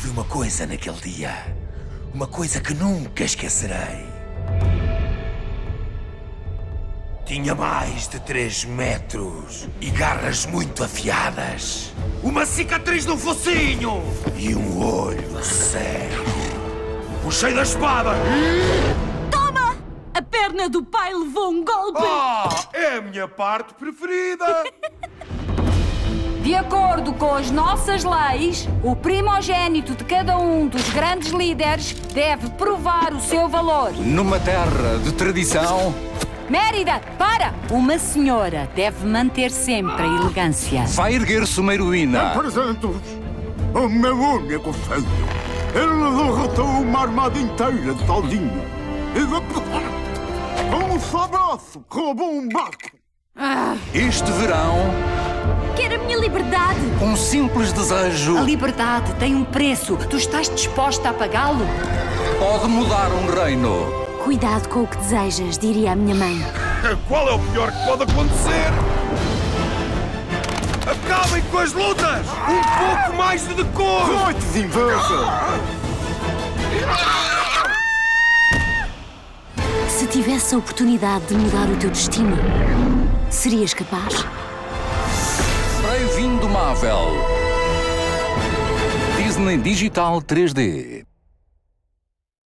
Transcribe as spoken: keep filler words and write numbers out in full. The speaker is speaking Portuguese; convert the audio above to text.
Descobri uma coisa naquele dia. Uma coisa que nunca esquecerei. Tinha mais de três metros e garras muito afiadas. Uma cicatriz no focinho e um olho cego. Puxei da espada. Toma! A perna do pai levou um golpe. Ah, é a minha parte preferida. De acordo com as nossas leis, o primogênito de cada um dos grandes líderes deve provar o seu valor. Numa terra de tradição... Mérida, para! Uma senhora deve manter sempre a elegância. Vai erguer-se uma heroína. Apresento-vos o meu único filho. Ele derrotou uma armada inteira de sozinho. E depois, com um só braço, roubou um barco. Ah. Este verão... Quero a minha liberdade. Um simples desejo... A liberdade tem um preço. Tu estás disposta a pagá-lo? Pode mudar um reino. Cuidado com o que desejas, diria a minha mãe. Qual é o pior que pode acontecer? Acabem com as lutas! Um pouco mais de decoro! Noite de inveja! Se tivesse a oportunidade de mudar o teu destino, serias capaz? Bem-vindo, Marvel. Disney Digital três D.